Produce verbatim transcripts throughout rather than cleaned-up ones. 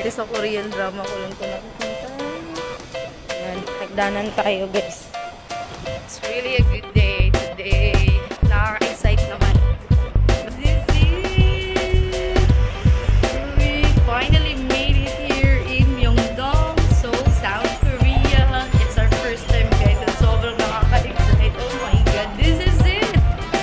dati sa Korean drama ko lang ito nakikita. Ayan, nagdanan tayo guys. It's really a good day today. Nakaka-excite naman. This is... We finally made it here in Myeongdong, Seoul, South Korea. It's our first time guys at sobrang nakaka-excite. Oh my god, this is it!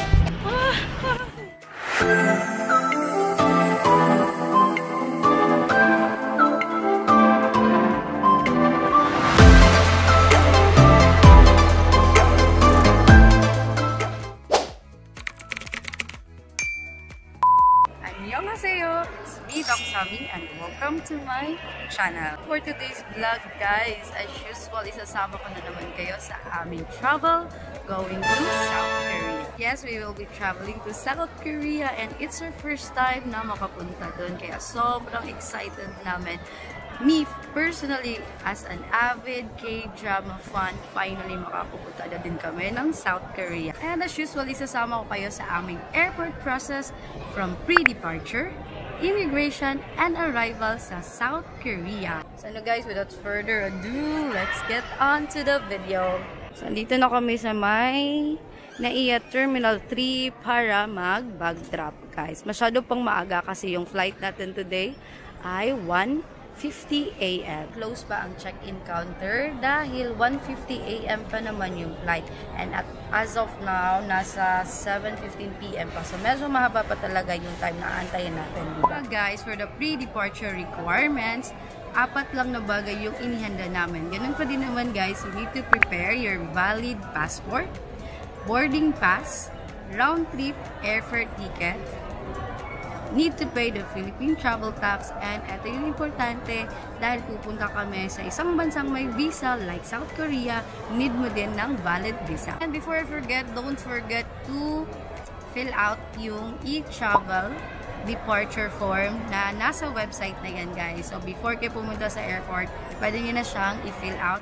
Annyeonghaseyo! It's me, Doc Sami, and welcome to my channel. For today's vlog, guys, as usual, isasama ko na naman kayo sa aming travel going to South Korea. Yes, we will be traveling to South Korea and it's our first time na makapunta doon. Kaya sobrang excited namin. Me, personally, as an avid K-drama fan, finally makapupunta na din kami ng South Korea. And as usual, isasama ko kayo sa aming airport process from pre-departure, immigration, and arrival sa South Korea. So ano guys, without further ado, let's get on to the video. So andito na kami sa may Naiya Terminal three para mag-bag drop guys. Masyado pang maaga kasi yung flight natin today ay one fifty A M Close pa ang check-in counter dahil one fifty A M pa naman yung flight. And at, as of now, nasa seven fifteen P M pa. So medyo mahaba pa talaga yung time na aantayin natin. Diba? Guys, for the pre-departure requirements, apat lang na bagay yung inihanda namin. Ganun pa din naman guys, you need to prepare your valid passport, boarding pass, round-trip airfare ticket, need to pay the Philippine travel tax, and ito yung importante dahil pupunta kami sa isang bansang may visa like South Korea, need mo din ng valid visa. And before I forget, don't forget to fill out yung e-travel departure form na nasa website na yan guys. So before kayo pumunta sa airport, pwede nyo na siyang i-fill out.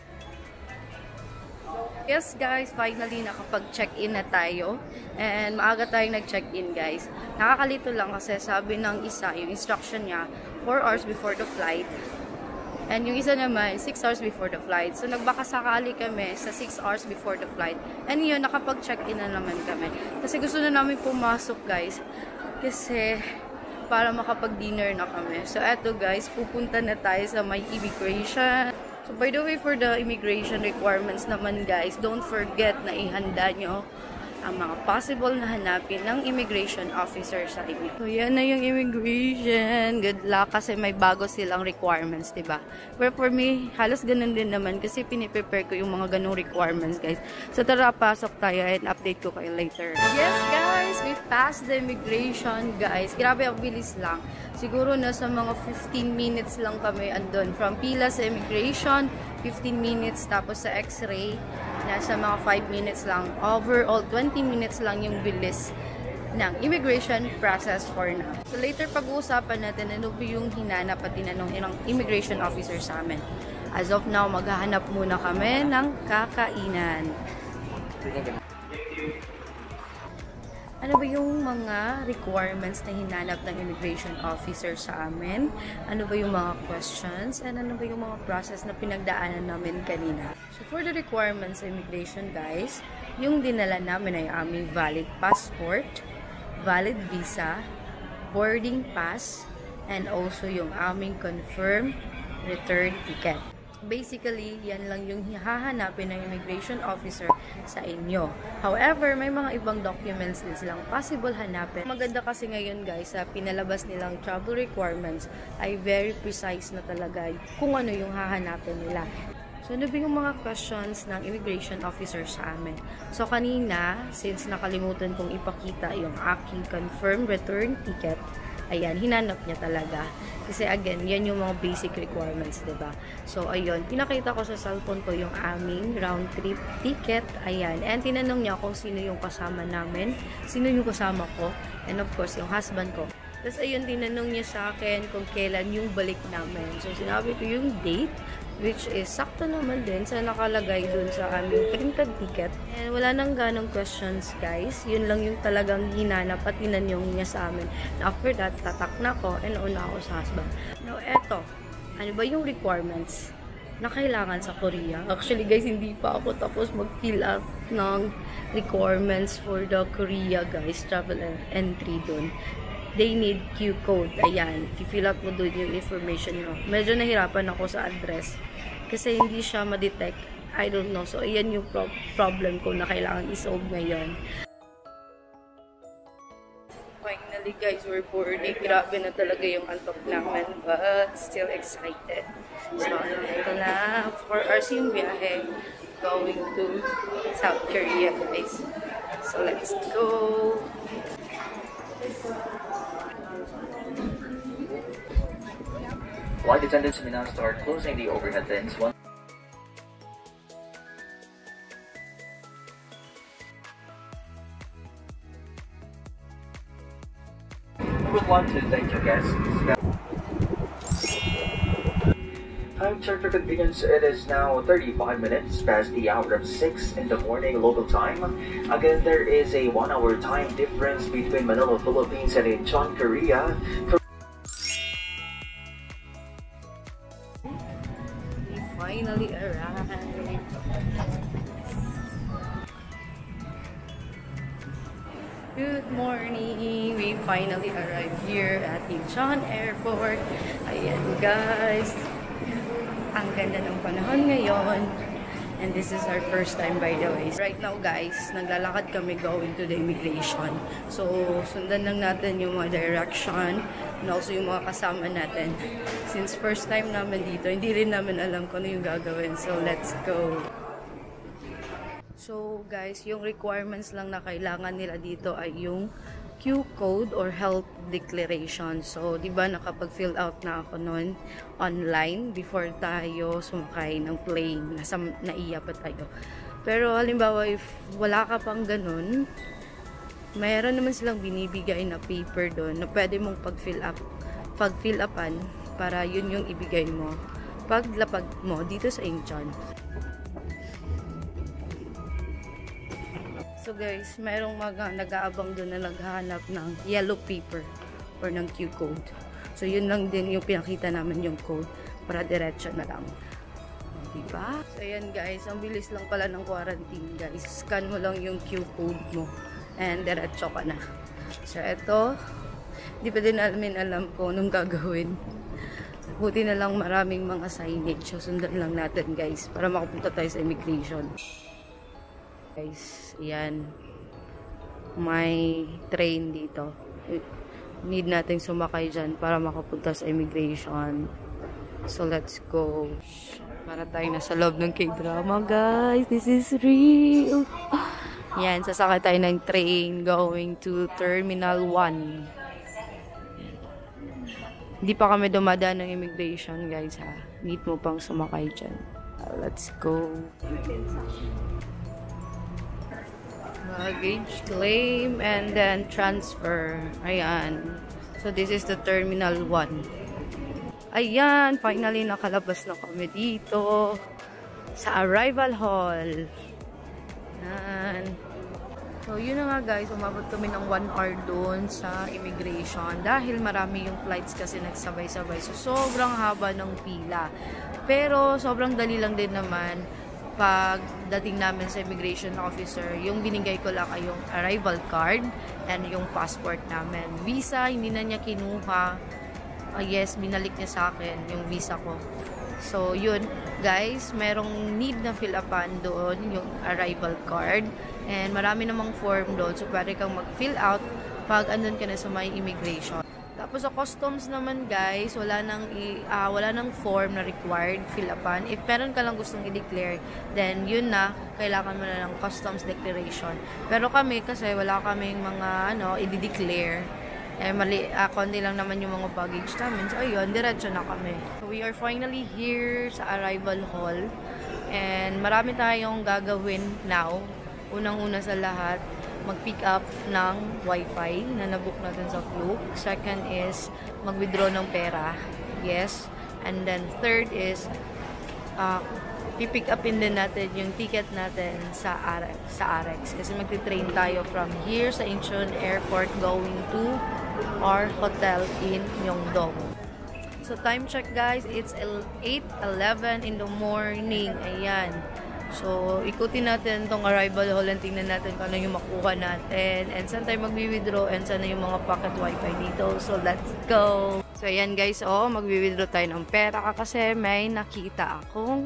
Yes guys, finally nakapag-check-in na tayo. And maaga tayong nag-check-in guys. Nakakalito lang kasi sabi ng isa, yung instruction niya, four hours before the flight. And yung isa naman, six hours before the flight. So nagbakasakali kami sa six hours before the flight. And yun, nakapag-check-in na naman kami. Kasi gusto na namin pumasok guys. Kasi para makapag-dinner na kami. So eto guys, pupunta na tayo sa may immigration. So, by the way, for the immigration requirements naman guys, don't forget na ihanda nyo ang mga possible na hanapin ng immigration officer sa inyo. So, yan na yung immigration. Good luck kasi may bago silang requirements, diba? But for me, halos ganun din naman kasi piniprepare ko yung mga ganung requirements, guys. So, tara, pasok tayo and update ko kayo later. Yes, guys! We passed the immigration, guys. Grabe, ang bilis lang. Siguro nasa mga fifteen minutes lang kami andun. From pila sa immigration, fifteen minutes. Tapos sa x-ray, nasa mga five minutes lang. Overall, twenty minutes lang yung bilis ng immigration process for now. So later pag-uusapan natin ano ba yung hinanap at tinanong ng immigration officer sa amin. As of now, maghahanap muna kami ng kakainan. Ano ba yung mga requirements na hinanap ng immigration officer sa amin? Ano ba yung mga questions? And ano ba yung mga process na pinagdaanan namin kanina? So for the requirements sa immigration guys, yung dinala namin ay aming valid passport, valid visa, boarding pass, and also yung aming confirmed return ticket. Basically, yan lang yung hahanapin ng immigration officer sa inyo. However, may mga ibang documents din silang possible hanapin. Maganda kasi ngayon guys, sa pinalabas nilang travel requirements ay very precise na talaga kung ano yung hahanapin nila. So, ano ba yung mga questions ng immigration officer sa amin? So, kanina, since nakalimutan kong ipakita yung aking confirmed return ticket, ayan, hinanap niya talaga. Kasi again, yan yung mga basic requirements, diba? So, ayun, pinakita ko sa cellphone ko yung aming round trip ticket. Ayan, and tinanong niya kung sino yung kasama namin, sino yung kasama ko, and of course, yung husband ko. Tapos ayun, tinanong niya sa akin kung kailan yung balik namin. So, sinabi ko yung date which is sakto naman din sa nakalagay dun sa aming printed ticket. And wala nang ganong questions, guys. Yun lang yung talagang hinanap at inanyong niya sa amin. After that, tatak na ko and nauna ako sa husband. Now, eto. Ano ba yung requirements na kailangan sa Korea? Actually, guys, hindi pa ako tapos mag-fill up ng requirements for the Korea, guys. Travel entry dun. They need Q code. Ayan. I-fill up mo dun yung information mo. Medyo nahirapan ako sa address. Kasi hindi siya ma-detect. I don't know. So, ayan yung pro problem ko na kailangan isolve ngayon. Finally, guys, we're boarding. Grabe na talaga yung antok namin. But, still excited. So, ito na. four hours yung biyahe. Going to South Korea, guys. So, let's go. Flight attendants may now start closing the overhead bins. One I would like to thank your guests. Time check for convenience, it is now thirty-five minutes past the hour of six in the morning local time. Again, there is a one hour time difference between Manila, Philippines and Incheon, Korea. Finally arrived. Good morning! We finally arrived here at Incheon Airport. Ayan guys, ang ganda ng panahon ngayon. And this is our first time, by the way. Right now guys, naglalakad kami going to the immigration. So, sundan lang natin yung mga direction and also yung mga kasama natin. Since first time namin dito, hindi rin namin alam kung ano yung gagawin. So, let's go! So, guys, yung requirements lang na kailangan nila dito ay yung Q code or health declaration. So, di ba nakapag-fill out na ako nun online before tayo sumakay ng plane. Nasa naiya pa tayo. Pero, halimbawa, if wala ka pang ganun, mayroon naman silang binibigay na paper doon na pwede mong pag-fill up, pag-fill upan para yun yung ibigay mo paglapag mo dito sa Incheon. So guys, mayroong mga nag-aabang doon na naghahanap ng yellow paper or ng Q code. So yun lang din yung pinakita namin yung code para diretso na lang. Diba? So yan guys, ang bilis lang pala ng quarantine guys. Scan mo lang yung Q code mo and diretso ka na. So eto, di pa din namin alam ko anong gagawin. Buti na lang maraming mga signage. So sundan lang natin guys para makapunta tayo sa immigration. Guys, yan. May train dito. Need nating sumakay dyan para makapunta sa immigration. So, let's go. Para tayo nasa loob ng K-drama, guys. This is real. Yan, sasakay tayo ng train going to Terminal one. Hindi pa kami dumadaan ng immigration, guys, ha. Need mo pang sumakay dyan. Uh, let's go. Luggage claim and then transfer. Ayan. So, this is the Terminal one. Ayan. Finally, nakalabas na kami dito sa arrival hall. Ayan. So, yun na nga guys. Umabot kami ng one hour doon sa immigration. Dahil marami yung flights kasi nagsabay-sabay. So, sobrang haba ng pila. Pero, sobrang dali lang din naman pag dating namin sa immigration officer, yung binigay ko lang ay yung arrival card and yung passport namin. Visa, hindi na niya kinuha. Uh, yes, binalik niya sa akin yung visa ko. So, yun. Guys, merong need na fill upan doon, yung arrival card. And marami namang form doon. So, pwede kang mag-fill out pag andun ka na sa may immigration. Tapos sa customs naman guys, wala nang, i, uh, wala nang form na required fill upan. If meron ka lang gustong i-declare, then yun na, kailangan mo na ng customs declaration. Pero kami kasi wala kaming mga ano, i-declare. Eh, mali, uh, konti lang naman yung mga baggage namin. So ayun, diretso na kami. So we are finally here sa arrival hall. And marami tayong gagawin now. Unang-una sa lahat, mag-pick up ng wifi na nabook natin sa Klook. Second is mag-withdraw ng pera. Yes. And then third is uh, pipick upin din natin yung ticket natin sa Arex, sa Arex. Kasi magti-train tayo from here sa Incheon Airport going to our hotel in Myeongdong. So time check guys, it's eight eleven in the morning. Ayan. So ikutin natin tong arrival hall and tingnan natin kung ano yung makuha natin and saan tayo magwi-withdraw and saan na yung mga pocket wifi dito. So let's go! So ayan guys, oh, magwi-withdraw tayo ng pera kasi may nakita akong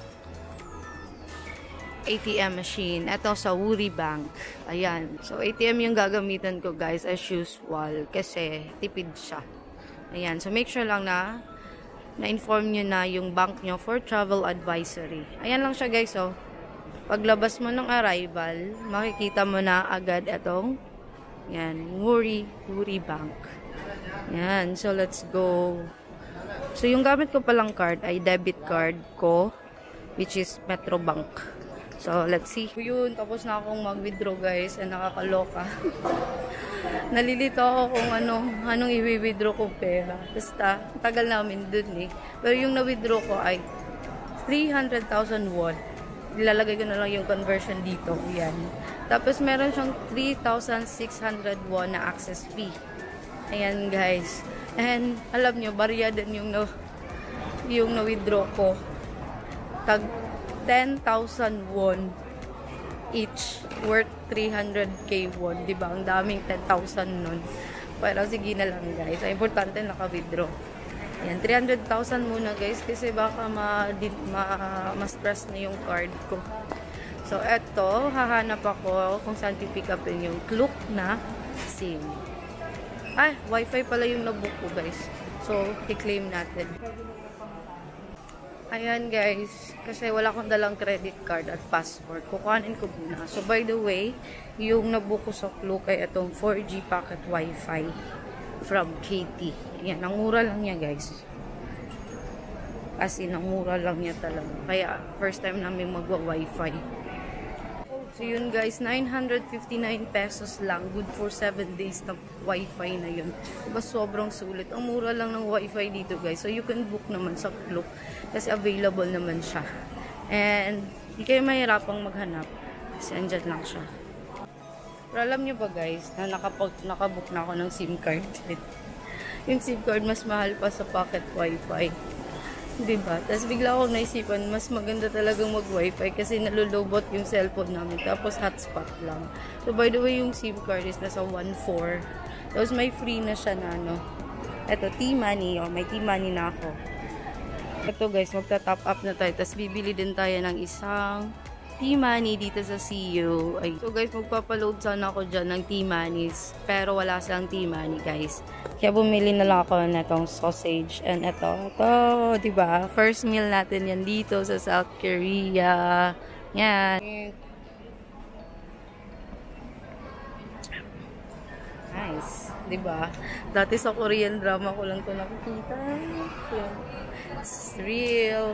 A T M machine. Ito sa Woori Bank. Ayan. So, A T M yung gagamitan ko, guys, as usual. Kasi, tipid siya. Ayan. So, make sure lang na na-inform nyo na yung bank nyo for travel advisory. Ayan lang siya, guys, oh. Paglabas mo ng arrival, makikita mo na agad itong yan, Woori, Woori Bank. Ayan. So, let's go. So, yung gamit ko palang card ay debit card ko, which is Metro Bank. So, let's see. Yun, tapos na akong mag-withdraw guys. And nakakaloka. Nalilito ako kung ano, anong i-withdraw ko pera. Basta, tagal namin dun eh. Pero yung na-withdraw ko ay three hundred thousand won. Ilalagay ko na lang yung conversion dito. Yan. Tapos, meron siyang three thousand six hundred won na access fee. Ayan guys. And, alam nyo, barya din yung na, yung na-withdraw ko. Tag ten thousand won each, worth three hundred K won, diba? Ang daming ten thousand nun. Pero sige na lang guys, ang importante naka-withdraw. Yan, three hundred thousand muna guys, kasi baka ma-stress ma, ma na yung card ko. So eto, hahanap ako kung saan pipick upin yung Klook na SIM. Ay, wifi pala yung nabook ko guys. So, i-claim natin. Ayan guys, kasi wala akong dalang credit card at passport. Kukuhanin ko muna. So by the way, yung nabook ko sa Klook ay itong four G pocket wifi from K T. Ayan, ang mura lang niya guys. As in, ang mura lang niya talaga. Kaya first time namin magwa-wifi. So yun guys, nine hundred fifty-nine pesos lang. Good for seven days na wifi na yun. Diba sobrang sulit. Ang mura lang ng wifi dito guys. So you can book naman sa Klook. Kasi available naman siya. And hindi kayo mahirapang maghanap. Kasi andyan lang siya. Pero alam nyo ba guys, na nakapag, nakabook na ako ng SIM card. Yung SIM card mas mahal pa sa pocket wifi. Diba? Tapos bigla akong naisipan, mas maganda talagang mag-wifi kasi nalulobot yung cellphone namin. Tapos hotspot lang. So by the way, yung SIM card is nasa one four. Tapos may free na siya na ano. Ito, T-Money. Oh, may T-Money na ako. Ito guys, magta-top up na tayo. Tapos bibili din tayo ng isang T-Money dito sa C U. Ay. So guys, magpapaload sana ako dyan ng T-Moneys. Pero wala silang T-Money guys. Kaya bumili na lang ako na itong sausage. And ito, ito, diba? First meal natin yan dito sa South Korea. Yan. Nice. Diba? Dati sa Korean drama ko lang ito nakikita. It's real.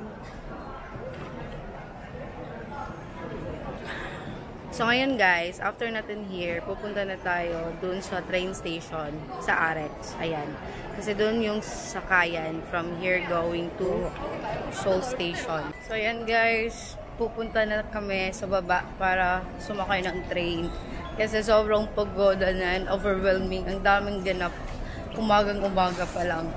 So, ngayon guys, after natin here, pupunta na tayo dun sa train station sa Arex. Ayan. Kasi dun yung sakayan from here going to Seoul Station. So, ayan guys, pupunta na kami sa baba para sumakay ng train. Kasi sobrang pagoda na and overwhelming. Ang daming ganap. Umagang-umaga pa lang.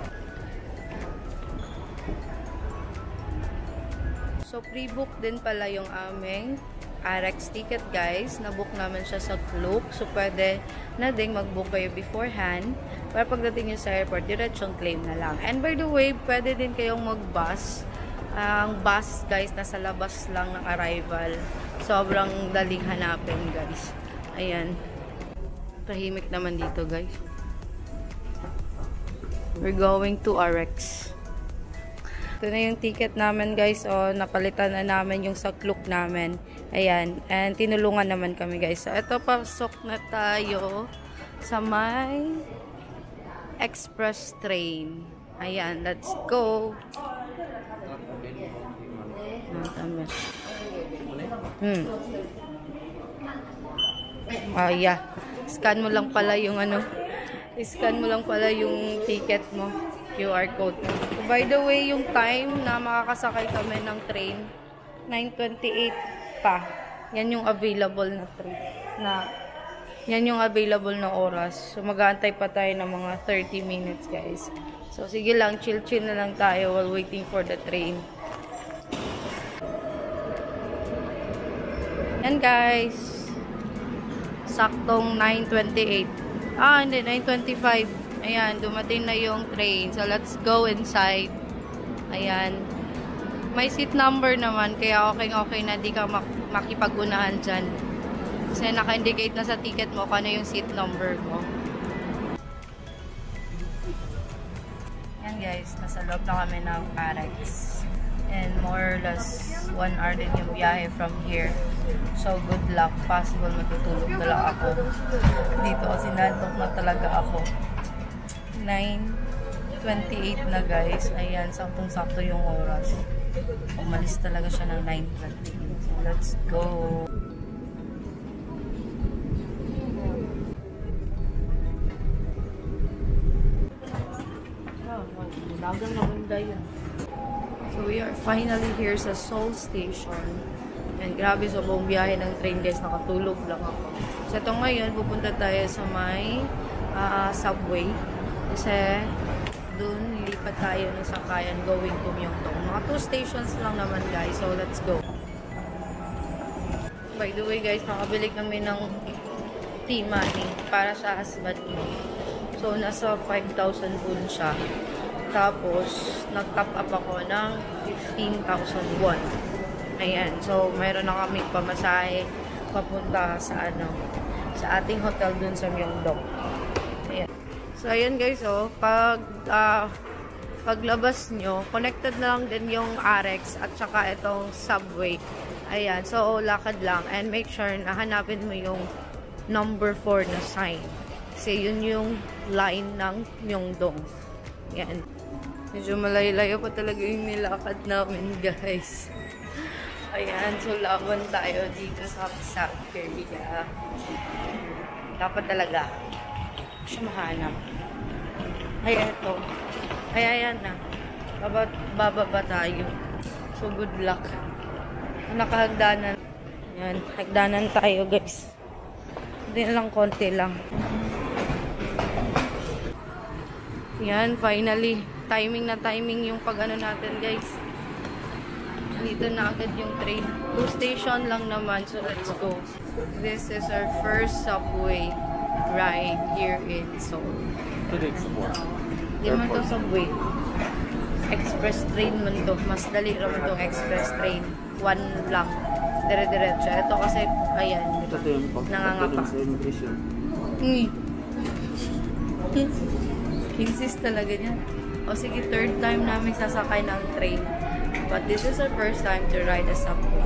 So, pre-book din pala yung aming Arex ticket guys. Nabook naman siya sa Klook. So, pwede na din mag-book kayo beforehand. Para pagdating nyo sa airport, diretsong claim na lang. And by the way, pwede din kayong mag-bus. Ang bus guys, nasa labas lang ng arrival. Sobrang daling hanapin guys. Ayan. Tahimik naman dito guys. We're going to Arex. Ito na yung ticket namin guys. O, napalitan na namin yung sa Klook namin. Ayan. And tinulungan naman kami guys. So, ito pasok na tayo sa may express train. Ayan. Let's go. Hmm. Ah, yeah. Scan mo lang pala yung ano. Scan mo lang pala yung ticket mo. Q R code. By the way, yung time na makakasakay kami ng train, nine twenty-eight pa. Yan yung available na train. Na, yan yung available na oras. So, mag-aantay pa tayo ng mga thirty minutes, guys. So, sige lang, chill-chill na lang tayo while waiting for the train. Yan, guys. Saktong nine twenty-eight. Ah, hindi, nine twenty-five. Ayan, dumating na yung train. So, let's go inside. Ayan. May seat number naman, kaya okay-okay na di ka mak makipag-unahan dyan. Kasi naka-indicate na sa ticket mo kung ano yung seat number mo. Yan guys, nasa loob na kami ng Arex. And more or less, one hour din yung biyahe from here. So, good luck. Possible matutulog na lang ako. Dito kasi nantok na talaga ako. nine twenty-eight na guys. Ayan, saktong-sakto yung oras. Umalis talaga siya ng nine twenty-eight. So, let's go. Lagang maganda yun. So, we are finally here sa Seoul Station. And grabe sa buong biyahe ng train guys. Nakatulog lang ako. So, ito ngayon, pupunta tayo sa may uh, subway. Kasi, doon, lilipat tayo ng sakayan going to Myeongdong. Mga two stations lang naman guys. So, let's go. By the way guys, nakabili kami ng tea money para sa husband mo. So, nasa five thousand won siya. Tapos, nag-top up ako ng fifteen thousand won. Ayan. So, mayroon na kami pamasahe papunta sa ano, sa ating hotel dun sa Myeongdong. Ayan. So, ayan guys, oh, pag uh, paglabas nyo, connected na lang din yung Arex at saka itong subway. Ayan. So, lakad lang and make sure na hanapin mo yung number four na sign. Kasi yun yung line ng Myeongdong. Ayan. Medyo malayo-layo pa talaga yung nilakad namin, guys. Ayan, so laban tayo dito sa South Korea. Dapat talaga. Siya mahanap. Ay, eto. Ay, ayan na. Baba, bababa tayo. So, good luck. Nakahagdanan. Ayan, hagdanan tayo, guys. Hindi lang, konti lang. Yan, finally. Timing na timing yung pag-ano natin, guys. Dito na agad yung train. Two station lang naman, so let's go. This is our first subway ride here in Seoul. Di man to subway. Express train man to. Mas dali naman tong express train. One lang. Dire-diretso. Ito kasi, ayan. Nangangapa. Hmm. Insist talaga niya. O sige, third time namin sasakay ng train. But this is our first time to ride a subway.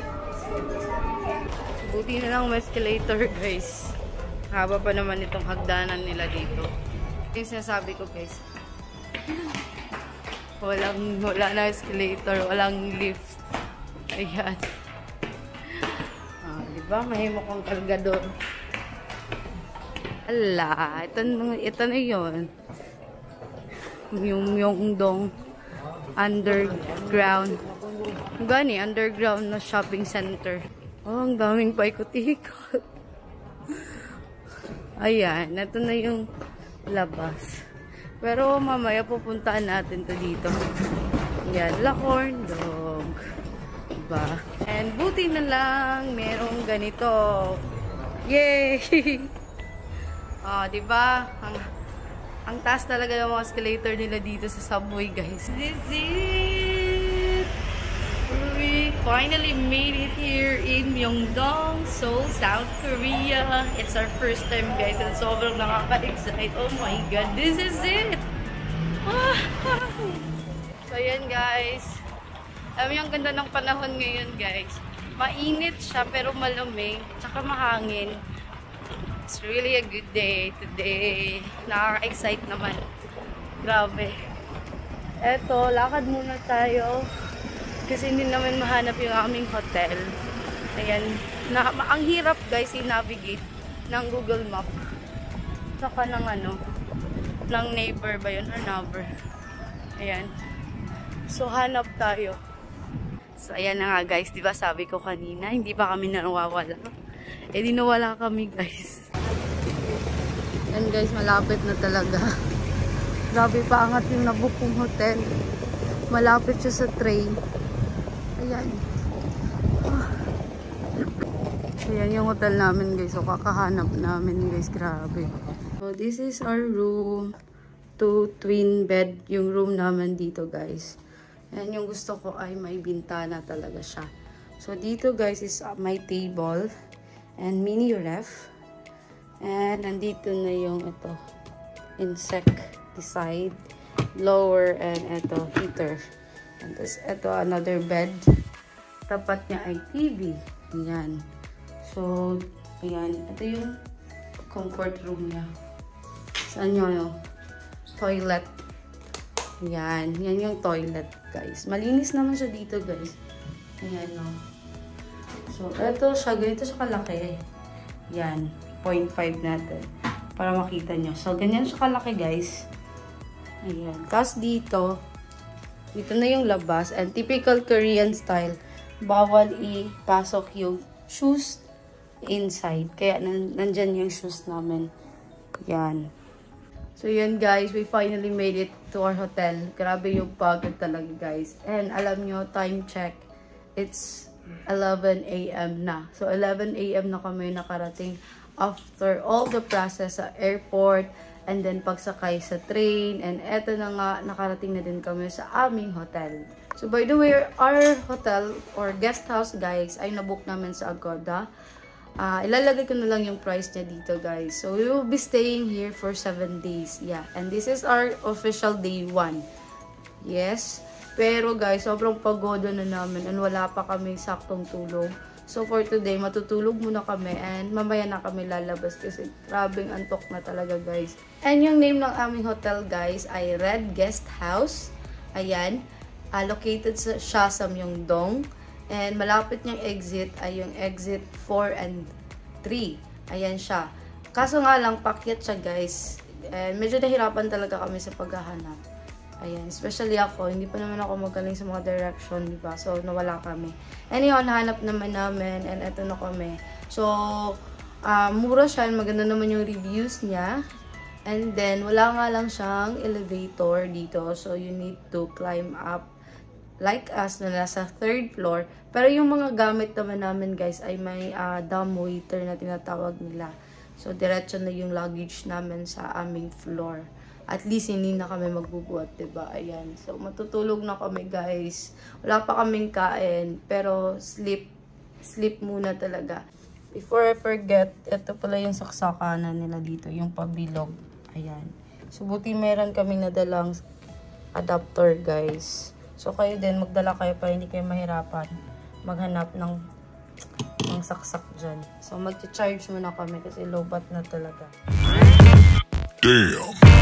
Buti na lang may escalator, guys. Haba pa naman itong hagdanan nila dito. Yung sinasabi ko, guys. Walang, wala na escalator, walang lift. Ayan. Ah, diba? Mahimok ang kargador. Ala, ito, ito na yun. Yung Myeongdong underground. Gani, underground na shopping center. Oh, ang daming paikot-ikot. Ayan, ito na yung labas. Pero mamaya pupuntaan natin to dito. Ayan, La Corndong. Diba? And buti na lang, merong ganito. Yay! Oh, diba? Ang, ang taas talaga ng mga escalator nila dito sa subway, guys. This is it! We finally made it here in Myeongdong, Seoul, South Korea. It's our first time, guys, and sobrang nakaka-excite. Oh my God, this is it! So, yan, guys. Alam mo yung ganda ng panahon ngayon, guys. Mainit siya, pero malamig, tsaka mahangin. It's really a good day today. Nakaka-excite naman. Grabe. Eto, lakad muna tayo. Kasi hindi naman mahanap yung aming hotel. Ayan. Na, ang hirap guys i-navigate ng Google Map. Saka ng ano, ng neighbor ba yun or neighbor. Ayan. So, hanap tayo. So, ayan na nga guys. Diba sabi ko kanina, hindi pa kami nawawala. Eh, di nawala kami guys. Ayan guys, malapit na talaga. Grabe pa angat yung nabook kong hotel. Malapit siya sa train. Ayan. Oh. Ayan yung hotel namin guys. So, kakahanap namin guys. Grabe. So, this is our room. Two twin bed yung room naman dito guys. And yung gusto ko ay may bintana talaga siya. So, dito guys is uh, my table and mini ref. And nandito na yung ito. Insect side. Lower and ito heater. And this, ito another bed. Tapat niya ay T V. Ayan. So, ayan. Ito yung comfort room niya. Saan nyo, no? Toilet. Ayan. Yan yung toilet, guys. Malinis naman siya dito, guys. Ayan, no? So, ito siya. Ganito siya kalaki. Ayan. zero point five natin. Para makita nyo. So, ganyan siya kalaki, guys. Ayan. Tapos dito, dito na yung labas. And typical Korean style, bawal ipasok yung shoes inside. Kaya nan nandyan yung shoes namin. Yan. So yan guys, we finally made it to our hotel. Grabe yung pagod talaga guys. And alam nyo, time check, it's eleven A M na. So eleven A M na kami nakarating after all the process sa airport. And then pagsakay sa train. And eto na nga, nakarating na din kami sa aming hotel. So by the way, our hotel or guest house guys ay nabook namin sa Agoda. Uh, ilalagay ko na lang yung price niya dito guys. So we will be staying here for seven days. Yeah. And this is our official day one. Yes. Pero guys, sobrang pagoda na namin and wala pa kami saktong tulog. So for today, matutulog muna kami and mamaya na kami lalabas kasi grabing antok na talaga guys. And yung name ng aming hotel guys ay Red Guest House. Ayan. Uh, located sa, siya sa Myeongdong. And malapit niyang exit ay yung exit four and three. Ayan siya. Kaso nga lang, pakyat siya guys. And medyo nahirapan talaga kami sa paghahanap. Ayan. Especially ako, hindi pa naman ako magaling sa mga direction, diba? So, nawala kami. Anyhow, nahanap naman namin. And eto na kami. So, uh, mura siya. Maganda naman yung reviews niya. And then, wala nga lang siyang elevator dito. So, you need to climb up like us na nasa third floor. Pero yung mga gamit naman namin guys ay may uh, dumb waiter na tinatawag nila. So, diretso na yung luggage namin sa aming floor. At least hindi na kami magbubuhat, diba? Ayan. So, matutulog na kami guys. Wala pa kaming kain. Pero, sleep. Sleep muna talaga. Before I forget, ito pala yung saksakanan nila dito. Yung pabilog. Ayan. So, buti meron kaming nadalang adapter guys. So, kayo din, magdala kayo para hindi kayo mahirapan maghanap ng, ng saksak dyan. So, mag-charge muna kami kasi low bat na talaga. Damn!